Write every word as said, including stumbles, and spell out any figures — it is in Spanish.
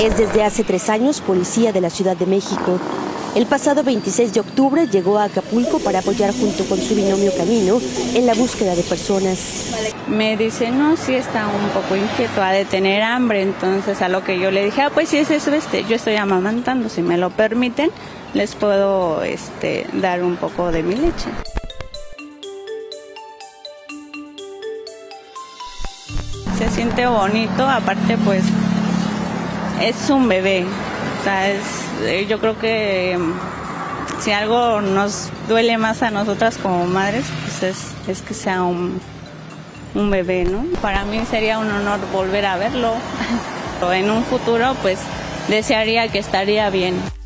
Es desde hace tres años policía de la Ciudad de México. El pasado veintiséis de octubre llegó a Acapulco para apoyar junto con su binomio canino en la búsqueda de personas. Me dice, no, sí está un poco inquieto, ha de tener hambre. Entonces a lo que yo le dije, ah, pues si es eso, este, yo estoy amamantando, si me lo permiten, les puedo este, dar un poco de mi leche. Se siente bonito, aparte pues es un bebé, o sea, es, yo creo que si algo nos duele más a nosotras como madres, pues es, es que sea un, un bebé, ¿no? Para mí sería un honor volver a verlo, pero en un futuro pues desearía que estaría bien.